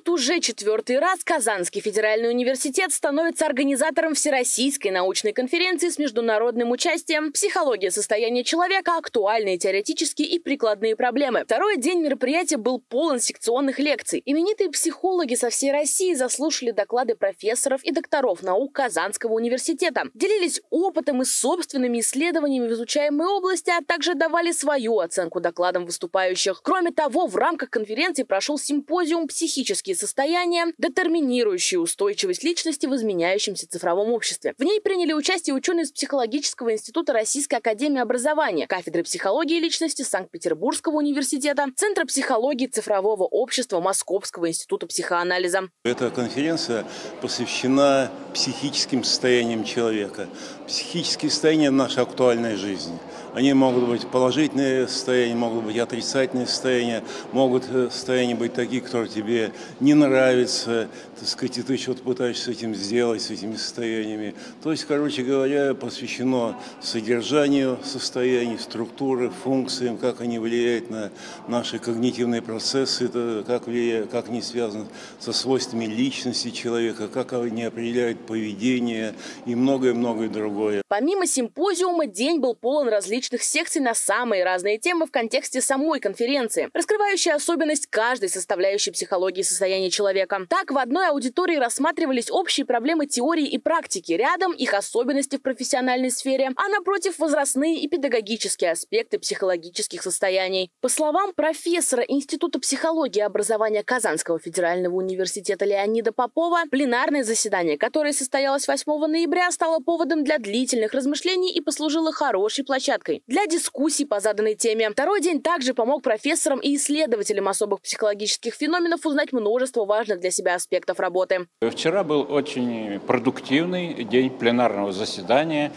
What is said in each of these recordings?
вот уже 4-й раз Казанский федеральный университет становится организатором Всероссийской научной конференции с международным участием «Психология состояния человека. Актуальные теоретические и прикладные проблемы». Второй день мероприятия был полон секционных лекций. Именитые психологи со всей России заслушали доклады профессоров и докторов наук Казанского университета, делились опытом и собственными исследованиями в изучаемой области, а также давали свою оценку докладам выступающих. Кроме того, в рамках конференции прошел симпозиум «Психические состояния, детерминирующие устойчивость личности в изменяющемся цифровом обществе». В ней приняли участие ученые из Психологического института Российской академии образования, кафедры психологии личности Санкт-Петербургского университета, Центра психологии цифрового общества Московского института психоанализа. Эта конференция посвящена психическим состояниям человека. Психические состояния – наша актуальная жизнь. Они могут быть положительные состояния, могут быть отрицательные состояния, могут состояния быть такие, которые тебе не нравятся, так сказать, и ты что-то пытаешься с этим сделать, с этими состояниями. То есть, короче говоря, посвящено содержанию состояний, структуры, функциям, как они влияют на наши когнитивные процессы, как они связаны со свойствами личности человека, как они определяют поведение и многое-многое другое. Помимо симпозиума, день был полон различных секций на самые разные темы в контексте самой конференции, раскрывающие особенность каждой составляющей психологии состояния человека. Так, в одной аудитории рассматривались общие проблемы теории и практики, рядом их особенности в профессиональной сфере, а напротив возрастные и педагогические аспекты психологических состояний. По словам профессора Института психологии и образования Казанского федерального университета Леонида Попова, пленарное заседание, которое состоялось 8 ноября, стало поводом для длительных размышлений и послужило хорошей площадкой для дискуссий по заданной теме. Второй день также помог профессорам и исследователям особых психологических феноменов узнать множество важных для себя аспектов работы. Вчера был очень продуктивный день пленарного заседания.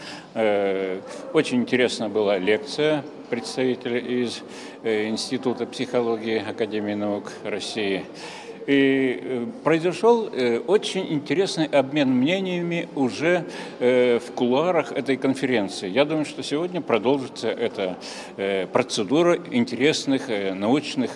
Очень интересна была лекция представителя из Института психологии Академии наук России. И произошел очень интересный обмен мнениями уже в кулуарах этой конференции. Я думаю, что сегодня продолжится эта процедура интересных научных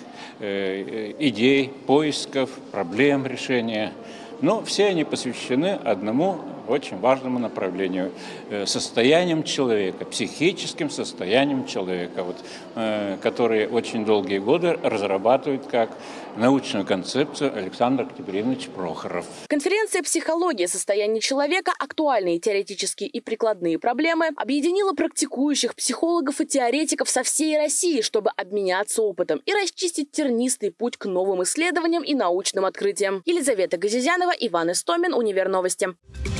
идей, поисков, проблем решения. Но все они посвящены одному очень важному направлению – состоянием человека, психическим состоянием человека, которые очень долгие годы разрабатывают как научную концепцию Александр Октябринович Прохоров. Конференция «Психология состояния человека. Актуальные теоретические и прикладные проблемы» объединила практикующих психологов и теоретиков со всей России, чтобы обменяться опытом и расчистить тернистый путь к новым исследованиям и научным открытиям. Елизавета Газизянова, Иван Истомин, Универновости.